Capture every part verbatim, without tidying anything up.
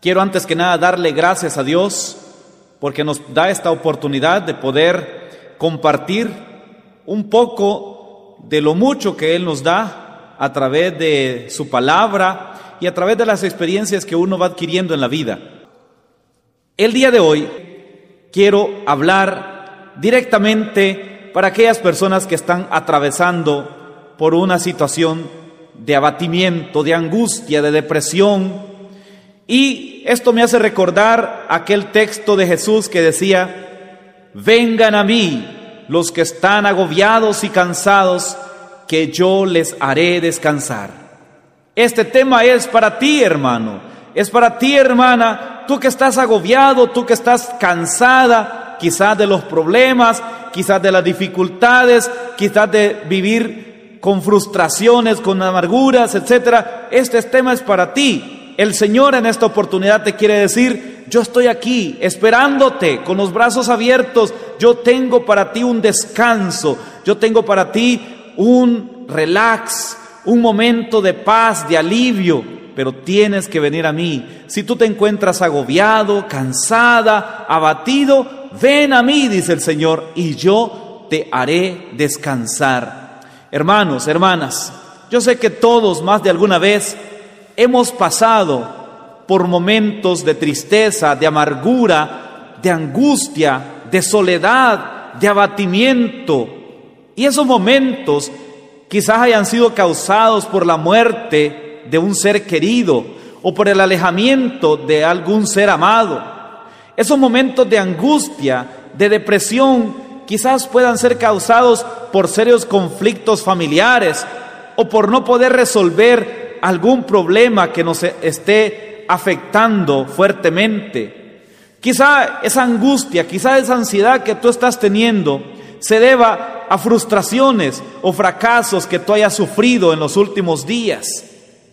Quiero antes que nada darle gracias a Dios porque nos da esta oportunidad de poder compartir un poco de lo mucho que Él nos da a través de su palabra y a través de las experiencias que uno va adquiriendo en la vida. El día de hoy quiero hablar directamente para aquellas personas que están atravesando por una situación de abatimiento, de angustia, de depresión. Y esto me hace recordar aquel texto de Jesús que decía: vengan a mí los que están agobiados y cansados, que yo les haré descansar. Este tema es para ti, hermano, es para ti, hermana, tú que estás agobiado, tú que estás cansada, quizás de los problemas, quizás de las dificultades, quizás de vivir con frustraciones, con amarguras, etcétera. Este tema es para ti. El Señor en esta oportunidad te quiere decir: yo estoy aquí esperándote con los brazos abiertos. Yo tengo para ti un descanso, yo tengo para ti un relax, un momento de paz, de alivio, pero tienes que venir a mí. Si tú te encuentras agobiado, cansada, abatido, ven a mí, dice el Señor, y yo te haré descansar. Hermanos, hermanas, yo sé que todos más de alguna vez hemos pasado por momentos de tristeza, de amargura, de angustia, de soledad, de abatimiento. Y esos momentos quizás hayan sido causados por la muerte de un ser querido o por el alejamiento de algún ser amado. Esos momentos de angustia, de depresión, quizás puedan ser causados por serios conflictos familiares o por no poder resolver algún problema que nos esté afectando fuertemente. Quizá esa angustia, quizá esa ansiedad que tú estás teniendo se deba a frustraciones o fracasos que tú hayas sufrido en los últimos días.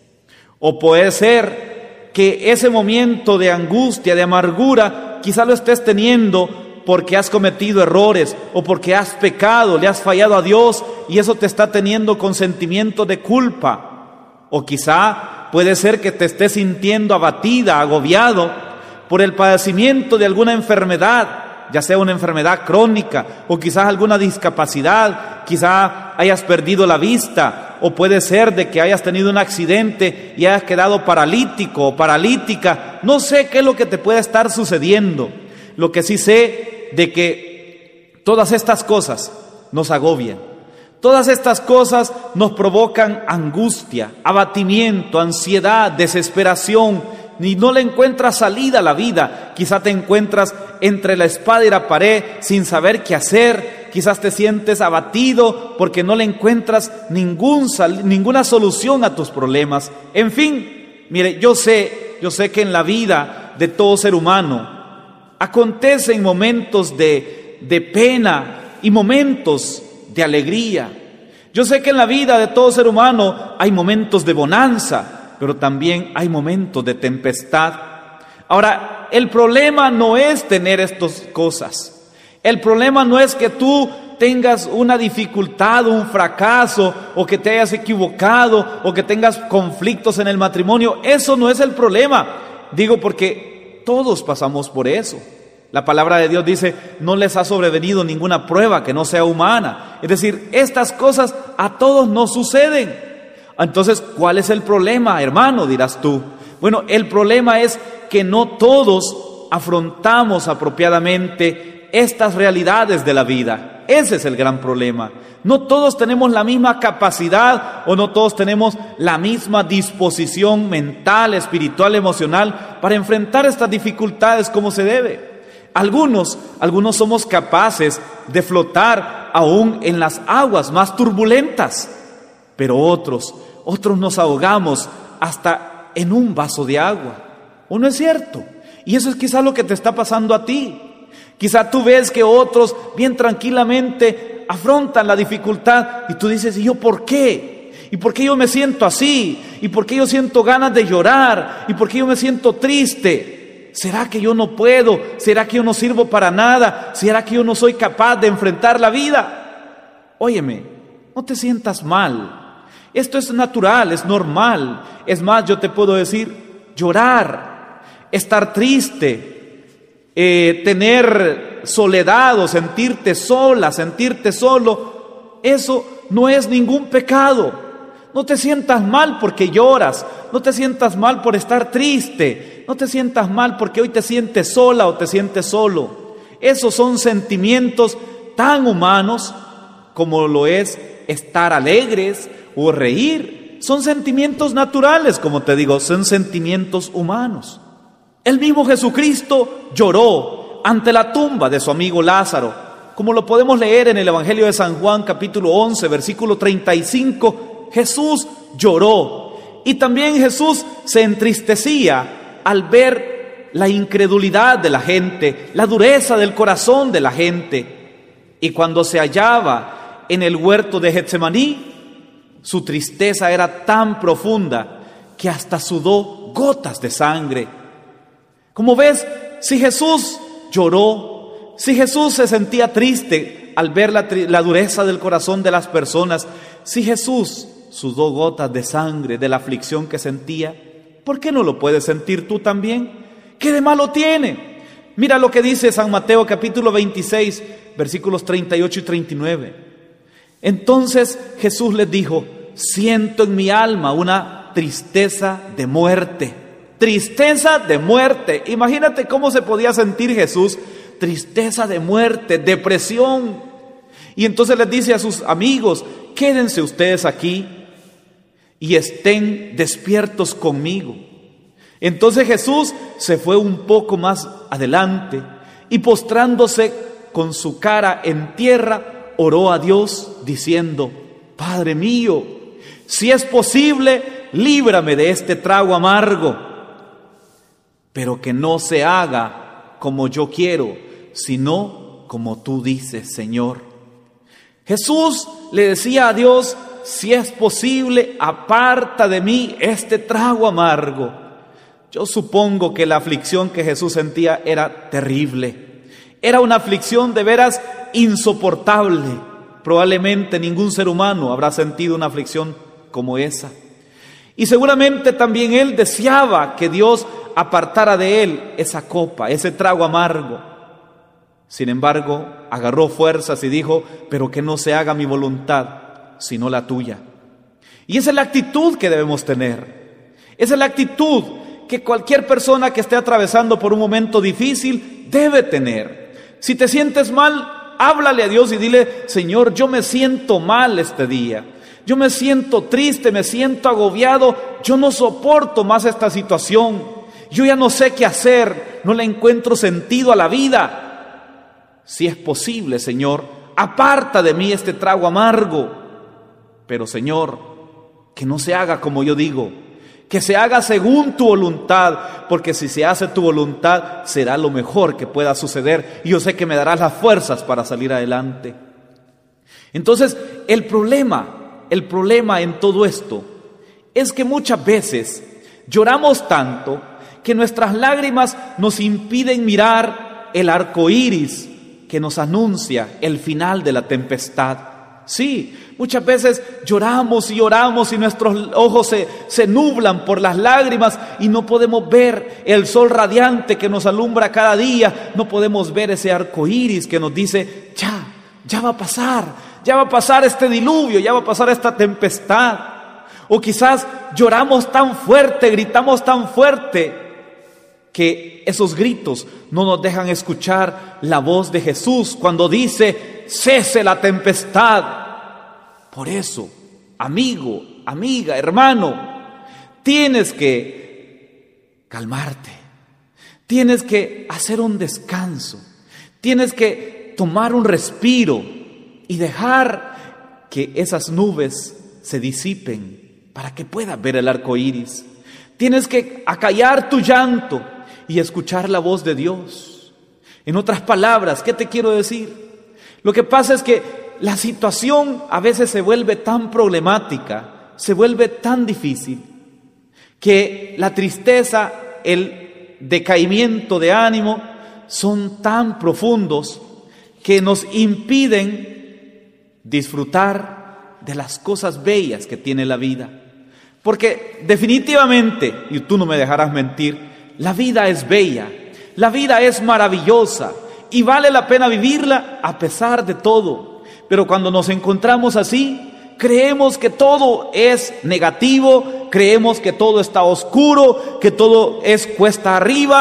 O puede ser que ese momento de angustia, de amargura, quizá lo estés teniendo porque has cometido errores o porque has pecado, le has fallado a Dios y eso te está teniendo con sentimiento de culpa. O quizá puede ser que te estés sintiendo abatida, agobiado por el padecimiento de alguna enfermedad, ya sea una enfermedad crónica o quizás alguna discapacidad, quizá hayas perdido la vista, o puede ser de que hayas tenido un accidente y hayas quedado paralítico o paralítica. No sé qué es lo que te puede estar sucediendo. Lo que sí sé de que todas estas cosas nos agobian. Todas estas cosas nos provocan angustia, abatimiento, ansiedad, desesperación, y no le encuentras salida a la vida. Quizás te encuentras entre la espada y la pared sin saber qué hacer. Quizás te sientes abatido porque no le encuentras ningún sal, ninguna solución a tus problemas. En fin, mire, yo sé, yo sé que en la vida de todo ser humano acontecen momentos de, de pena y momentos de alegría. Yo sé que en la vida de todo ser humano hay momentos de bonanza, pero también hay momentos de tempestad. Ahora, el problema no es tener estas cosas. El problema no es que tú tengas una dificultad, un fracaso, o que te hayas equivocado, o que tengas conflictos en el matrimonio. Eso no es el problema. Digo porque todos pasamos por eso. La palabra de Dios dice: no les ha sobrevenido ninguna prueba que no sea humana. Es decir, estas cosas a todos nos suceden. Entonces, ¿cuál es el problema, hermano? Dirás tú. Bueno, el problema es que no todos afrontamos apropiadamente estas realidades de la vida. Ese es el gran problema. No todos tenemos la misma capacidad o no todos tenemos la misma disposición mental, espiritual, emocional para enfrentar estas dificultades como se debe. Algunos, algunos somos capaces de flotar aún en las aguas más turbulentas, pero otros, otros nos ahogamos hasta en un vaso de agua. ¿O no es cierto? Y eso es quizás lo que te está pasando a ti. Quizá tú ves que otros bien tranquilamente afrontan la dificultad y tú dices: ¿y yo por qué? ¿Y por qué yo me siento así? ¿Y por qué yo siento ganas de llorar? ¿Y por qué yo me siento triste? ¿Será que yo no puedo? ¿Será que yo no sirvo para nada? ¿Será que yo no soy capaz de enfrentar la vida? Óyeme, no te sientas mal. Esto es natural, es normal. Es más, yo te puedo decir, llorar estar triste, eh, tener soledad o sentirte sola, sentirte solo, eso no es ningún pecado. No te sientas mal porque lloras, no te sientas mal por estar triste, no te sientas mal porque hoy te sientes sola o te sientes solo. Esos son sentimientos tan humanos como lo es estar alegres o reír. Son sentimientos naturales, como te digo, son sentimientos humanos. El mismo Jesucristo lloró ante la tumba de su amigo Lázaro, como lo podemos leer en el Evangelio de San Juan, capítulo once, versículo treinta y cinco. Jesús lloró y también Jesús se entristecía al ver la incredulidad de la gente, la dureza del corazón de la gente. Y cuando se hallaba en el huerto de Getsemaní, su tristeza era tan profunda que hasta sudó gotas de sangre. Como ves, si Jesús lloró, si Jesús se sentía triste al ver la, la dureza del corazón de las personas, si Jesús sudó gotas de sangre de la aflicción que sentía, ¿por qué no lo puedes sentir tú también? ¿Qué de malo tiene? Mira lo que dice San Mateo capítulo veintiséis, versículos treinta y ocho y treinta y nueve. Entonces Jesús les dijo: siento en mi alma una tristeza de muerte. Tristeza de muerte. Imagínate cómo se podía sentir Jesús. Tristeza de muerte, depresión. Y entonces les dice a sus amigos: quédense ustedes aquí y estén despiertos conmigo. Entonces Jesús se fue un poco más adelante y postrándose con su cara en tierra, oró a Dios diciendo: Padre mío, si es posible, líbrame de este trago amargo, pero que no se haga como yo quiero, sino como tú dices, Señor. Jesús le decía a Dios: si es posible, aparta de mí este trago amargo. Yo supongo que la aflicción que Jesús sentía era terrible. Era una aflicción de veras insoportable. Probablemente ningún ser humano habrá sentido una aflicción como esa. Y seguramente también él deseaba que Dios apartara de él esa copa, ese trago amargo. Sin embargo, agarró fuerzas y dijo: pero que no se haga mi voluntad, sino la tuya. Y esa es la actitud que debemos tener. Esa es la actitud que cualquier persona que esté atravesando por un momento difícil debe tener. Si te sientes mal, háblale a Dios y dile: Señor, yo me siento mal este día. Yo me siento triste, me siento agobiado. Yo no soporto más esta situación. Yo ya no sé qué hacer. No le encuentro sentido a la vida. Si es posible, Señor, aparta de mí este trago amargo. Pero, Señor, que no se haga como yo digo, que se haga según tu voluntad, porque si se hace tu voluntad, será lo mejor que pueda suceder, y yo sé que me darás las fuerzas para salir adelante. Entonces, el problema, el problema en todo esto, es que muchas veces lloramos tanto que nuestras lágrimas nos impiden mirar el arco iris que nos anuncia el final de la tempestad. Sí, muchas veces lloramos y lloramos y nuestros ojos se, se nublan por las lágrimas y no podemos ver el sol radiante que nos alumbra cada día. No podemos ver ese arco iris que nos dice: ya, ya va a pasar, ya va a pasar este diluvio, ya va a pasar esta tempestad. O quizás lloramos tan fuerte, gritamos tan fuerte, que esos gritos no nos dejan escuchar la voz de Jesús cuando dice: cese la tempestad. Por eso, amigo, amiga, hermano, tienes que calmarte, tienes que hacer un descanso, tienes que tomar un respiro y dejar que esas nubes se disipen para que puedas ver el arco iris. Tienes que acallar tu llanto y escuchar la voz de Dios. En otras palabras, ¿qué te quiero decir? Lo que pasa es que la situación a veces se vuelve tan problemática, se vuelve tan difícil, que la tristeza, el decaimiento de ánimo son tan profundos que nos impiden disfrutar de las cosas bellas que tiene la vida. Porque definitivamente, y tú no me dejarás mentir, la vida es bella, la vida es maravillosa y vale la pena vivirla a pesar de todo. Pero cuando nos encontramos así, creemos que todo es negativo, creemos que todo está oscuro, que todo es cuesta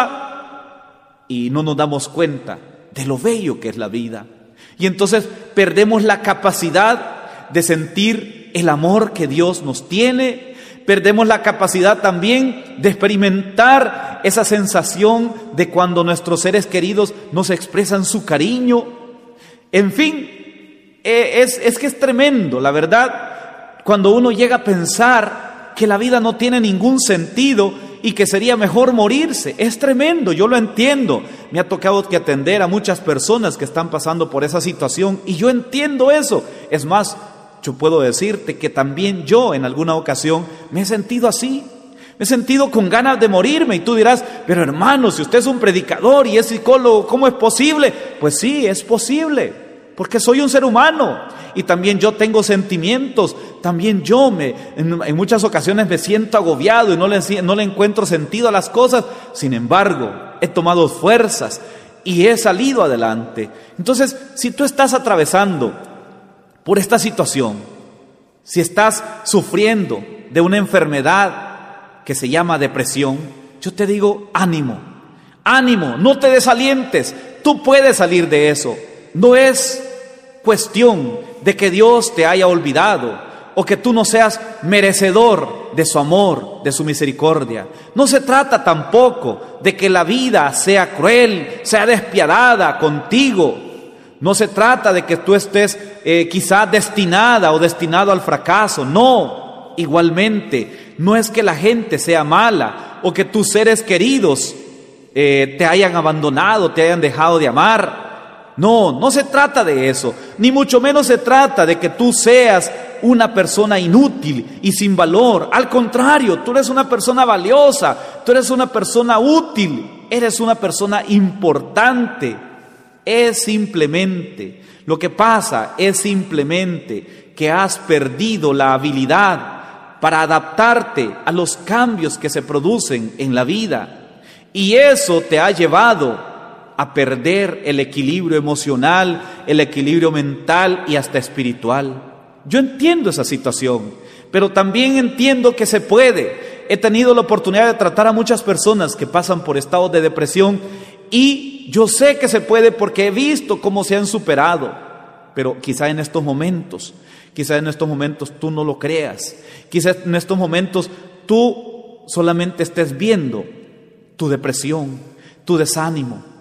arriba y no nos damos cuenta de lo bello que es la vida. Y entonces perdemos la capacidad de sentir el amor que Dios nos tiene, perdemos la capacidad también de experimentar esa sensación de cuando nuestros seres queridos nos expresan su cariño. En fin, es, es que es tremendo, la verdad, cuando uno llega a pensar que la vida no tiene ningún sentido y que sería mejor morirse. Es tremendo, yo lo entiendo. Me ha tocado que atender a muchas personas que están pasando por esa situación y yo entiendo eso. Es más, yo puedo decirte que también yo en alguna ocasión me he sentido así. Me he sentido con ganas de morirme y tú dirás, pero hermano, si usted es un predicador y es psicólogo, ¿cómo es posible? Pues sí, es posible, porque soy un ser humano y también yo tengo sentimientos, también yo me, en, en muchas ocasiones me siento agobiado y no le, no le encuentro sentido a las cosas. Sin embargo, he tomado fuerzas y he salido adelante. Entonces, si tú estás atravesando por esta situación, si estás sufriendo de una enfermedad que se llama depresión, yo te digo, ánimo, ánimo, no te desalientes, tú puedes salir de eso. No es cuestión de que Dios te haya olvidado o que tú no seas merecedor de su amor, de su misericordia. No se trata tampoco de que la vida sea cruel, sea despiadada contigo. No se trata de que tú estés eh, quizás destinada o destinado al fracaso. No, igualmente, no es que la gente sea mala o que tus seres queridos eh, te hayan abandonado, te hayan dejado de amar. No, no se trata de eso, ni mucho menos se trata de que tú seas una persona inútil y sin valor. Al contrario, tú eres una persona valiosa, tú eres una persona útil, eres una persona importante. Es simplemente, lo que pasa es simplemente que has perdido la habilidad para adaptarte a los cambios que se producen en la vida. Y eso te ha llevado a perder el equilibrio emocional, el equilibrio mental y hasta espiritual. Yo entiendo esa situación, pero también entiendo que se puede. He tenido la oportunidad de tratar a muchas personas que pasan por estados de depresión y yo sé que se puede porque he visto cómo se han superado. Pero quizá en estos momentos, quizá en estos momentos tú no lo creas. Quizá en estos momentos tú solamente estés viendo tu depresión, tu desánimo.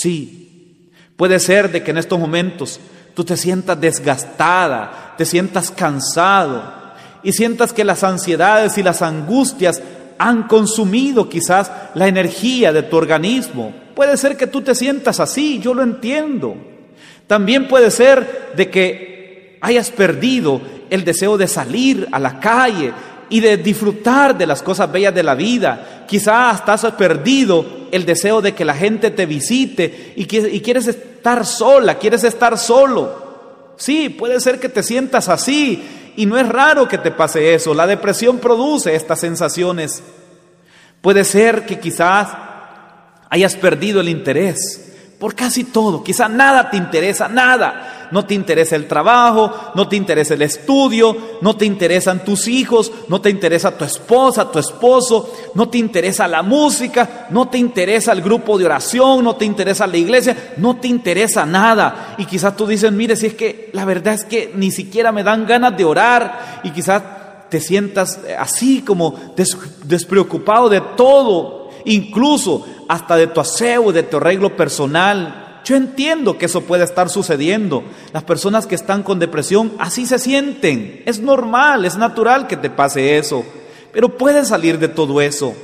Sí, puede ser de que en estos momentos tú te sientas desgastada, te sientas cansado y sientas que las ansiedades y las angustias han consumido quizás la energía de tu organismo. Puede ser que tú te sientas así, yo lo entiendo. También puede ser de que hayas perdido el deseo de salir a la calle y de disfrutar de las cosas bellas de la vida. Quizás hasta has perdido el deseo de que la gente te visite y, que, y quieres estar sola, quieres estar solo. Sí, puede ser que te sientas así y no es raro que te pase eso. La depresión produce estas sensaciones. Puede ser que quizás hayas perdido el interés por casi todo. Quizás nada te interesa, nada. No te interesa el trabajo, no te interesa el estudio, no te interesan tus hijos, no te interesa tu esposa, tu esposo, no te interesa la música, no te interesa el grupo de oración, no te interesa la iglesia, no te interesa nada. Y quizás tú dices, mire, si es que la verdad es que ni siquiera me dan ganas de orar, y quizás te sientas así como des- despreocupado de todo, incluso hasta de tu aseo, de tu arreglo personal. Yo entiendo que eso puede estar sucediendo. Las personas que están con depresión así se sienten. Es normal, es natural que te pase eso. Pero puedes salir de todo eso.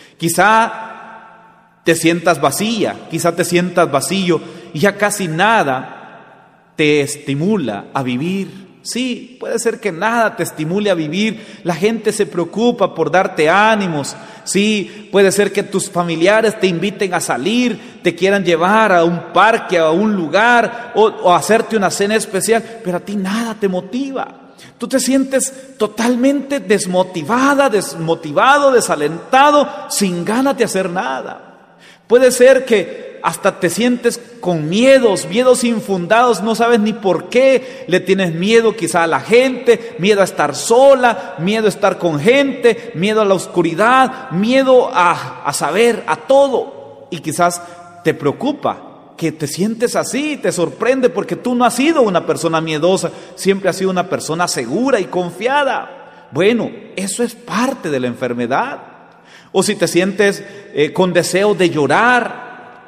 Quizá te sientas vacía, quizá te sientas vacío y ya casi nada te estimula a vivir. Sí, puede ser que nada te estimule a vivir. La gente se preocupa por darte ánimos. Sí, puede ser que tus familiares te inviten a salir, te quieran llevar a un parque, a un lugar o, o a hacerte una cena especial, pero a ti nada te motiva. Tú te sientes totalmente desmotivada, desmotivado, desalentado, sin ganas de hacer nada. Puede ser que hasta te sientes con miedos, miedos infundados, no sabes ni por qué. Le tienes miedo quizá a la gente, miedo a estar sola, miedo a estar con gente, miedo a la oscuridad, miedo a, a saber, a todo. Y quizás te preocupa que te sientes así, te sorprende porque tú no has sido una persona miedosa, siempre has sido una persona segura y confiada. Bueno, eso es parte de la enfermedad. O si te sientes eh, con deseo de llorar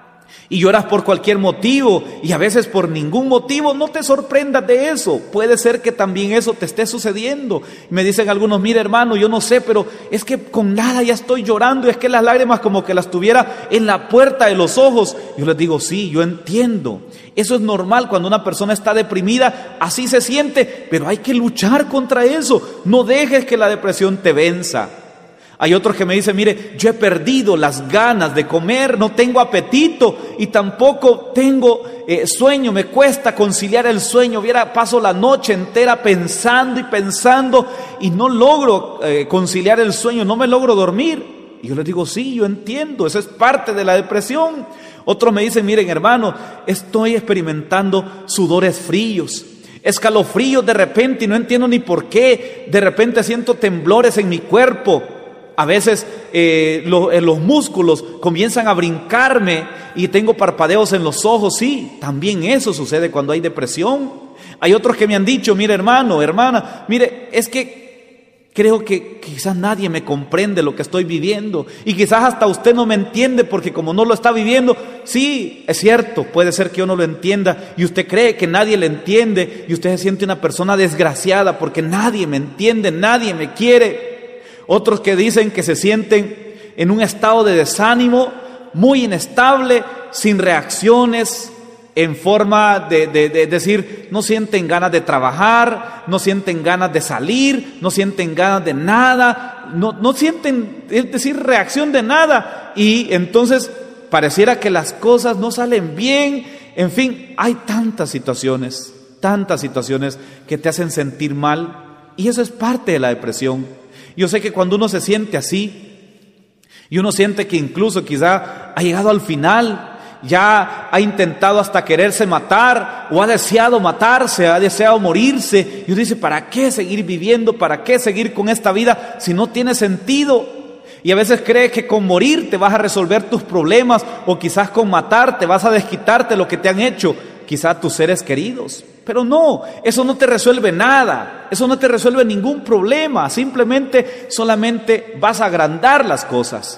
y lloras por cualquier motivo y a veces por ningún motivo, no te sorprendas de eso. Puede ser que también eso te esté sucediendo. Me dicen algunos, mira hermano, yo no sé, pero es que con nada ya estoy llorando y es que las lágrimas como que las tuviera en la puerta de los ojos. Yo les digo, sí, yo entiendo. Eso es normal cuando una persona está deprimida, así se siente, pero hay que luchar contra eso. No dejes que la depresión te venza. Hay otros que me dicen, mire, yo he perdido las ganas de comer, no tengo apetito y tampoco tengo eh, sueño, me cuesta conciliar el sueño. Viera, paso la noche entera pensando y pensando y no logro eh, conciliar el sueño, no me logro dormir. Y yo les digo, sí, yo entiendo, eso es parte de la depresión. Otros me dicen, miren hermano, estoy experimentando sudores fríos, escalofríos de repente y no entiendo ni por qué. De repente siento temblores en mi cuerpo. A veces eh, lo, eh, los músculos comienzan a brincarme y tengo parpadeos en los ojos. Sí, también eso sucede cuando hay depresión. Hay otros que me han dicho, mire hermano, hermana, mire, es que creo que quizás nadie me comprende lo que estoy viviendo y quizás hasta usted no me entiende porque como no lo está viviendo. Sí, es cierto, puede ser que yo no lo entienda y usted cree que nadie le entiende y usted se siente una persona desgraciada porque nadie me entiende, nadie me quiere. Otros que dicen que se sienten en un estado de desánimo muy inestable, sin reacciones, en forma de, de, de decir, no sienten ganas de trabajar, no sienten ganas de salir, no sienten ganas de nada, no, no sienten, es decir, reacción de nada. Y entonces pareciera que las cosas no salen bien. En fin, hay tantas situaciones, tantas situaciones que te hacen sentir mal y eso es parte de la depresión. Yo sé que cuando uno se siente así y uno siente que incluso quizá ha llegado al final, ya ha intentado hasta quererse matar o ha deseado matarse, ha deseado morirse y uno dice, ¿para qué seguir viviendo? ¿Para qué seguir con esta vida si no tiene sentido? Y a veces crees que con morir te vas a resolver tus problemas o quizás con matar te vas a desquitarte lo que te han hecho, quizás tus seres queridos. Pero no, eso no te resuelve nada, eso no te resuelve ningún problema, simplemente solamente vas a agrandar las cosas.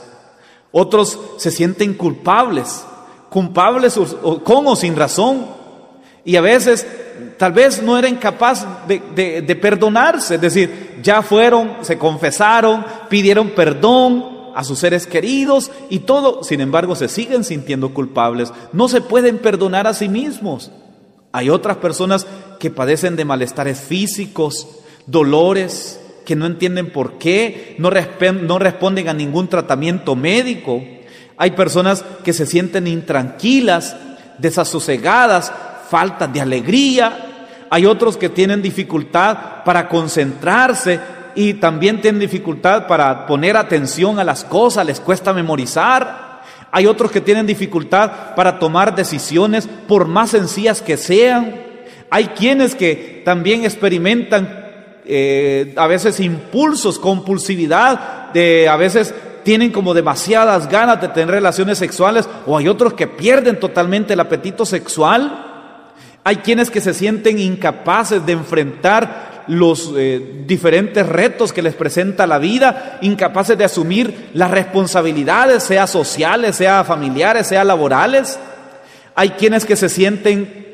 Otros se sienten culpables, culpables o, o, con o sin razón, y a veces tal vez no eran capaces de, de, de perdonarse, es decir, ya fueron, se confesaron, pidieron perdón a sus seres queridos y todo, sin embargo se siguen sintiendo culpables, no se pueden perdonar a sí mismos. Hay otras personas que padecen de malestares físicos, dolores, que no entienden por qué, no, resp- no responden a ningún tratamiento médico. Hay personas que se sienten intranquilas, desasosegadas, falta de alegría. Hay otros que tienen dificultad para concentrarse y también tienen dificultad para poner atención a las cosas, les cuesta memorizar. Hay otros que tienen dificultad para tomar decisiones por más sencillas que sean. Hay quienes que también experimentan eh, a veces impulsos, compulsividad, de, a veces tienen como demasiadas ganas de tener relaciones sexuales, o hay otros que pierden totalmente el apetito sexual. Hay quienes que se sienten incapaces de enfrentar los eh, diferentes retos que les presenta la vida, incapaces de asumir las responsabilidades, sea sociales, sea familiares, sea laborales. Hay quienes que se sienten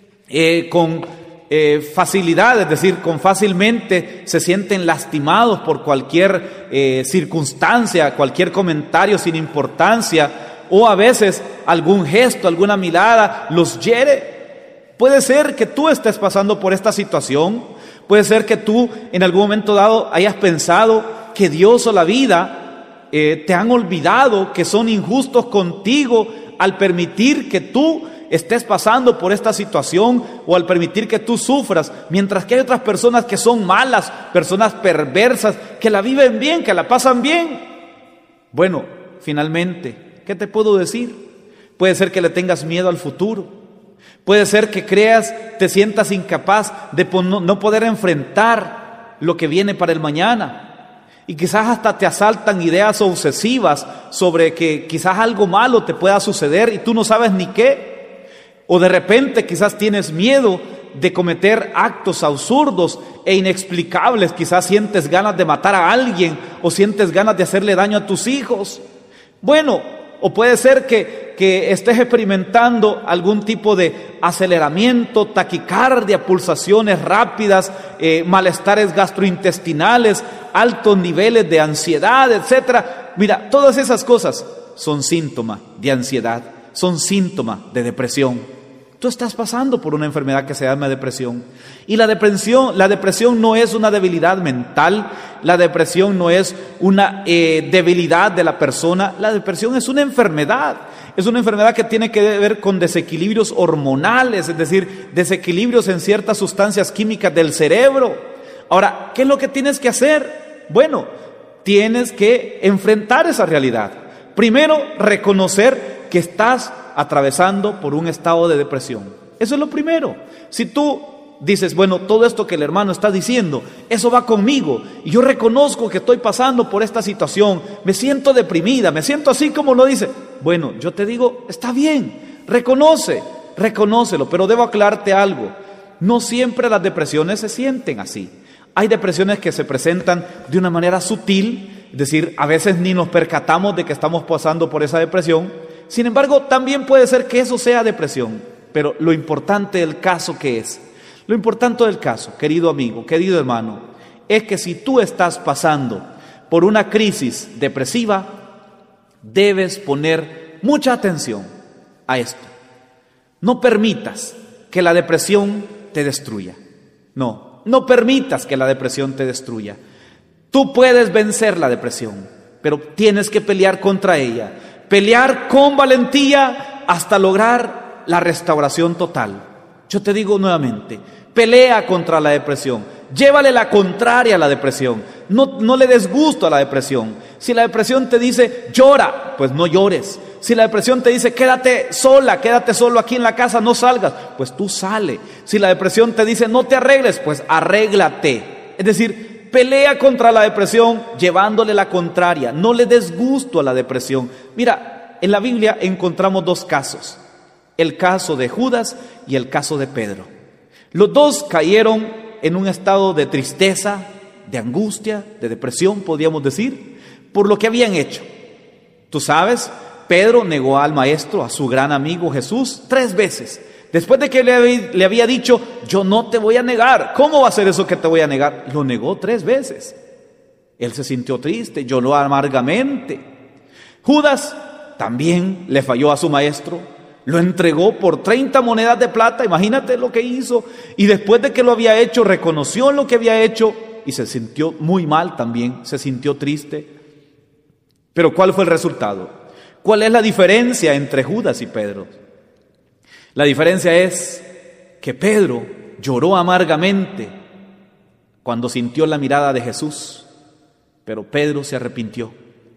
eh, con eh, facilidad, es decir, con fácilmente se sienten lastimados por cualquier eh, circunstancia, cualquier comentario sin importancia, o a veces algún gesto, alguna mirada los hiere. Puede ser que tú estés pasando por esta situación. Puede ser que tú en algún momento dado hayas pensado que Dios o la vida eh, te han olvidado, que son injustos contigo al permitir que tú estés pasando por esta situación o al permitir que tú sufras, mientras que hay otras personas que son malas, personas perversas, que la viven bien, que la pasan bien. Bueno, finalmente, ¿qué te puedo decir? Puede ser que le tengas miedo al futuro. Puede ser que creas, te sientas incapaz de no poder enfrentar lo que viene para el mañana. Y quizás hasta te asaltan ideas obsesivas sobre que quizás algo malo te pueda suceder y tú no sabes ni qué. O de repente quizás tienes miedo de cometer actos absurdos e inexplicables. Quizás sientes ganas de matar a alguien o sientes ganas de hacerle daño a tus hijos. Bueno, o puede ser que, que estés experimentando algún tipo de aceleramiento, taquicardia, pulsaciones rápidas, eh, malestares gastrointestinales, altos niveles de ansiedad, etcétera. Mira, todas esas cosas son síntomas de ansiedad, son síntomas de depresión. Tú estás pasando por una enfermedad que se llama depresión. Y la depresión, la depresión no es una debilidad mental, la depresión no es una eh, debilidad de la persona, la depresión es una enfermedad. Es una enfermedad que tiene que ver con desequilibrios hormonales, es decir, desequilibrios en ciertas sustancias químicas del cerebro. Ahora, ¿qué es lo que tienes que hacer? Bueno, tienes que enfrentar esa realidad. Primero, reconocer que estás atravesando por un estado de depresión. Eso es lo primero. Si tú dices, bueno, todo esto que el hermano está diciendo, eso va conmigo, y yo reconozco que estoy pasando por esta situación, me siento deprimida, me siento así como lo dice. Bueno, yo te digo, está bien, reconoce, reconócelo, pero debo aclararte algo. No siempre las depresiones se sienten así. Hay depresiones que se presentan de una manera sutil, es decir, a veces ni nos percatamos de que estamos pasando por esa depresión. Sin embargo, también puede ser que eso sea depresión, pero lo importante del caso, ¿qué es? Lo importante del caso, querido amigo, querido hermano, es que si tú estás pasando por una crisis depresiva, debes poner mucha atención a esto. No permitas que la depresión te destruya. No, no permitas que la depresión te destruya. Tú puedes vencer la depresión, pero tienes que pelear contra ella. Pelear con valentía hasta lograr la restauración total. Yo te digo nuevamente, pelea contra la depresión. Llévale la contraria a la depresión. No, no le des gusto a la depresión. Si la depresión te dice llora, pues no llores. Si la depresión te dice quédate sola, quédate solo aquí en la casa, no salgas, pues tú sale. Si la depresión te dice no te arregles, pues arréglate. Es decir, pelea contra la depresión llevándole la contraria. No le des gusto a la depresión. Mira, en la Biblia encontramos dos casos. El caso de Judas y el caso de Pedro. Los dos cayeron en un estado de tristeza, de angustia, de depresión, podríamos decir, por lo que habían hecho. Tú sabes, Pedro negó al maestro, a su gran amigo Jesús, tres veces. Después de que le, le había dicho, yo no te voy a negar. ¿Cómo va a ser eso que te voy a negar? Lo negó tres veces. Él se sintió triste, lloró amargamente. Judas también le falló a su maestro. Lo entregó por treinta monedas de plata. Imagínate lo que hizo. Y después de que lo había hecho, reconoció lo que había hecho y se sintió muy mal también. Se sintió triste. Pero ¿cuál fue el resultado? ¿Cuál es la diferencia entre Judas y Pedro? La diferencia es que Pedro lloró amargamente cuando sintió la mirada de Jesús, pero Pedro se arrepintió.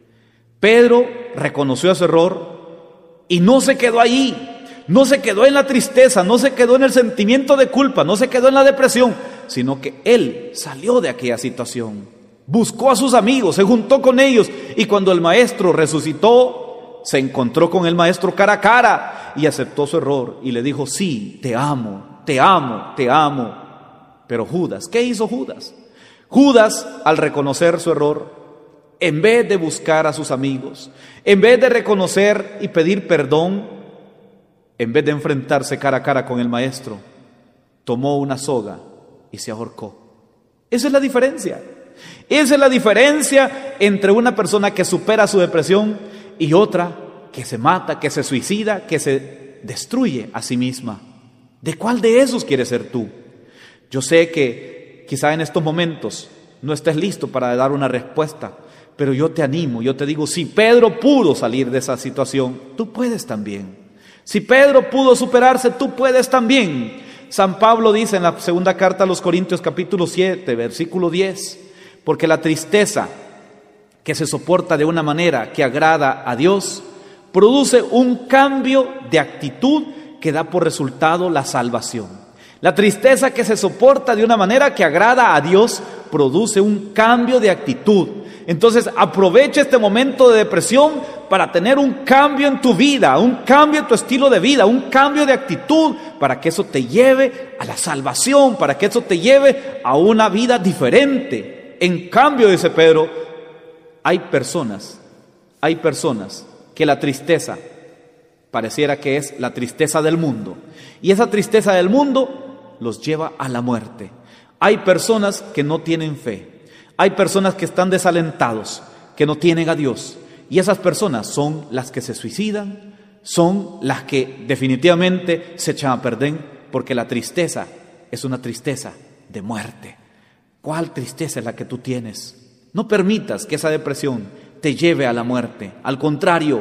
Pedro reconoció su error y no se quedó allí, no se quedó en la tristeza, no se quedó en el sentimiento de culpa, no se quedó en la depresión, sino que él salió de aquella situación, buscó a sus amigos, se juntó con ellos y cuando el maestro resucitó, se encontró con el maestro cara a cara y aceptó su error y le dijo, sí, te amo, te amo, te amo. Pero Judas, ¿qué hizo Judas? Judas, al reconocer su error, en vez de buscar a sus amigos, en vez de reconocer y pedir perdón, en vez de enfrentarse cara a cara con el maestro, tomó una soga y se ahorcó. Esa es la diferencia. Esa es la diferencia entre una persona que supera su depresión y otra que se mata, que se suicida, que se destruye a sí misma. ¿De cuál de esos quieres ser tú? Yo sé que quizá en estos momentos no estés listo para dar una respuesta, pero yo te animo, yo te digo, si Pedro pudo salir de esa situación, tú puedes también. Si Pedro pudo superarse, tú puedes también. San Pablo dice en la segunda carta a los Corintios capítulo siete, versículo diez, porque la tristeza que se soporta de una manera que agrada a Dios, produce un cambio de actitud que da por resultado la salvación. La tristeza que se soporta de una manera que agrada a Dios, produce un cambio de actitud. Entonces aprovecha este momento de depresión para tener un cambio en tu vida, un cambio en tu estilo de vida, un cambio de actitud, para que eso te lleve a la salvación, para que eso te lleve a una vida diferente. En cambio, dice Pedro, hay personas, hay personas que la tristeza pareciera que es la tristeza del mundo, y esa tristeza del mundo los lleva a la muerte. Hay personas que no tienen fe, hay personas que están desalentados, que no tienen a Dios, y esas personas son las que se suicidan, son las que definitivamente se echan a perder, porque la tristeza es una tristeza de muerte. ¿Cuál tristeza es la que tú tienes? No permitas que esa depresión te lleve a la muerte. Al contrario,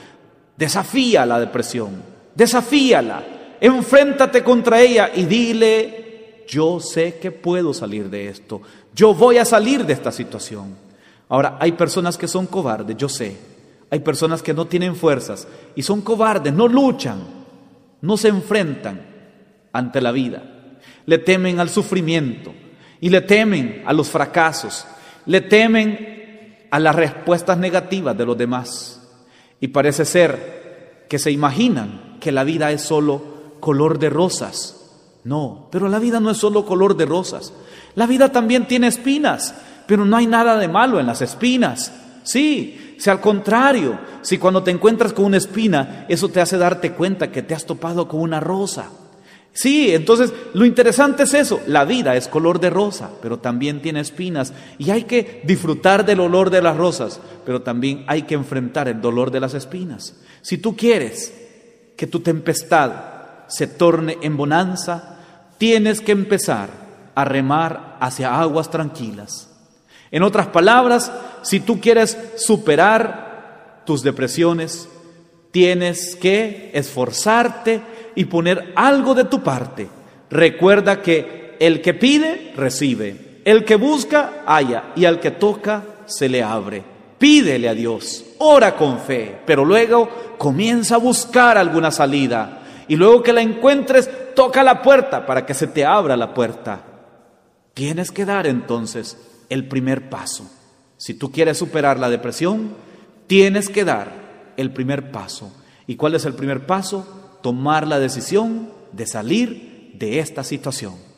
desafía la depresión, desafíala, enfréntate contra ella y dile: yo sé que puedo salir de esto, yo voy a salir de esta situación. Ahora, hay personas que son cobardes, yo sé, hay personas que no tienen fuerzas y son cobardes, no luchan, no se enfrentan ante la vida, le temen al sufrimiento y le temen a los fracasos, le temen a las respuestas negativas de los demás, y parece ser que se imaginan que la vida es solo color de rosas. No, pero la vida no es solo color de rosas. La vida también tiene espinas, pero no hay nada de malo en las espinas. Sí, si al contrario, si cuando te encuentras con una espina, eso te hace darte cuenta que te has topado con una rosa. Sí, entonces lo interesante es eso, la vida es color de rosa, pero también tiene espinas, y hay que disfrutar del olor de las rosas, pero también hay que enfrentar el dolor de las espinas. Si tú quieres que tu tempestad se torne en bonanza, tienes que empezar a remar hacia aguas tranquilas. En otras palabras, si tú quieres superar tus depresiones, tienes que esforzarte y poner algo de tu parte. Recuerda que el que pide, recibe. El que busca, halla. Y al que toca, se le abre. Pídele a Dios, ora con fe, pero luego comienza a buscar alguna salida. Y luego que la encuentres, toca la puerta para que se te abra la puerta. Tienes que dar entonces el primer paso. Si tú quieres superar la depresión, tienes que dar el primer paso. ¿Y cuál es el primer paso? Tomar la decisión de salir de esta situación.